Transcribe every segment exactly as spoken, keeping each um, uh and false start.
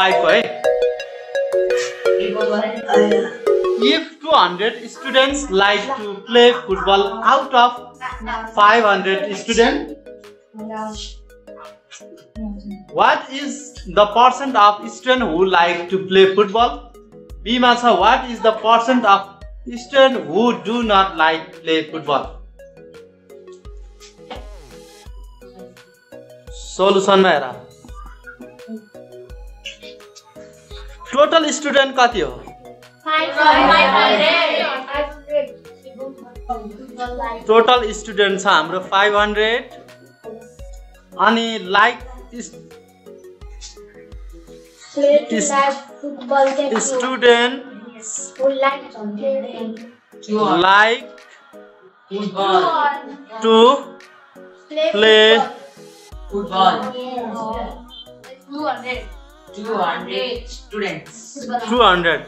five है if two hundred students like to play football out of five hundred students what is the percent of students who like to play football B मा छ what is the percent of students who do not like play football solution मा हेर total student कति हो five hundred total student छ हाम्रो five hundred अनि like student who like like to play football. two hundred two hundred students. two hundred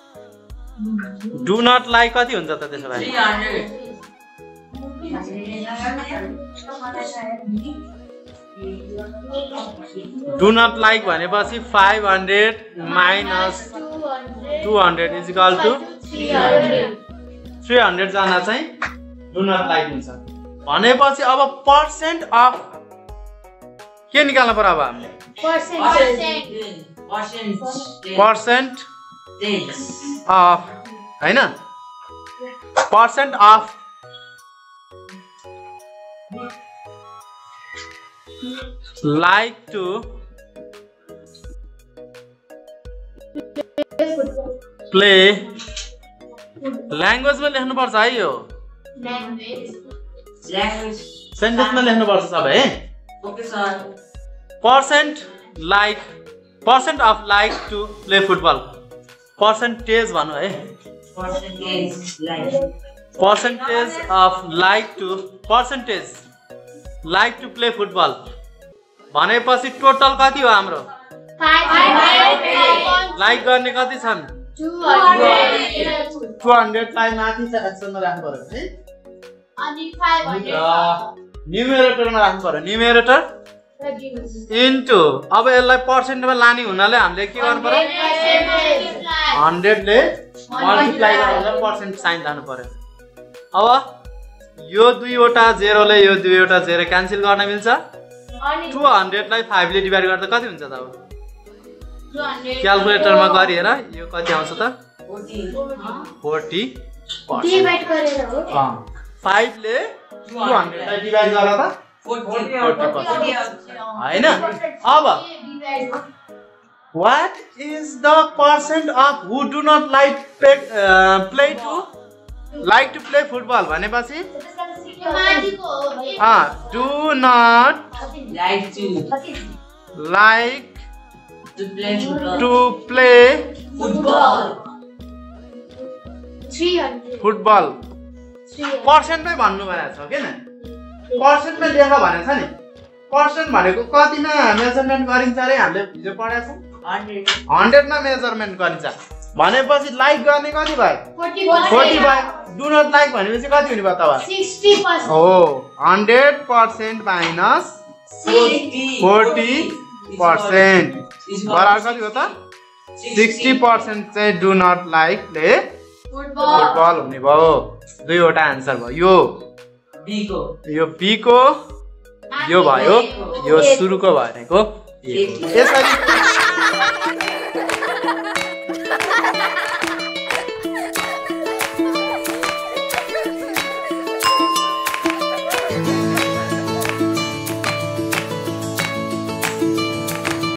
do not like कति हुन्छ त त्यसो भए three hundred. do not like भनेपछि five hundred minus two hundred is equal to three hundred जना चाहिँ do not like हुन्छ भनेपछि अब percent of के निकाल्न पर्यो अब हामीले Percent. percent of हैन percent of like to play language में लेख्नु पर्छ है यो Language. सेन्टेन्स में लेख्नु पर्छ सबै Okay, sir. percent like percent of like to play football percentage भन्नु है Percentage. Like. percentage of like to percentage like to play football भनेपछि टोटल कति हो हाम्रो लाइक गर्ने कति छन् two hundred two hundred लाई माथि छ एक्सनमा राख्नु पर्यो है अनि five hundred न्युमेरेटरमा राख्नु पर्यो न्युमेरेटर इन्टु अब यसलाई पर्सेन्टमा लाने हुनाले हामीले के गर्नु पर्यो hundred ले मल्टिप्लाई गरेर पर्सेन्ट साइन लानु पर्यो अब यो दुईवटा जेरोले यो दुईवटा जेरो क्यान्सल गर्न मिल्छ two hundred लाई five ले डिवाइड गर्दा कति हुन्छ त अब क्याल्कुलेटरमा गरिहेर यो कति आउँछ त forty डिवाइड गरेर हो five ले two hundred लाई डिवाइड गर्दा त forty percent हैन अब what is the percent of who do not like play, uh, play to like to play football भनेपछि uh do not Like to. like To play football. to play Football. three hundred football percent मै भन्नु भनेको छ किन percent मै लेख भनेको छ नि पर्सेन्ट भनेको कतिमा मेजरमेन्ट गरिन्छ रे हामीले हिजो पढाएको Hundred. hundred मा मेजरमेन्ट गरिन्छ भनेपछि लाइक गर्ने कति भयो forty भयो डु नट लाइक भनेपछि कति हुने भयो त sixty percent हो hundred percent minus forty percent बराबर कति हो त sixty percent चाहिँ do not like play football हुने भयो दुईवटा आन्सर भयो यो B को. यो बी को यो भयो यो सुरुको भनेको ए को यसरी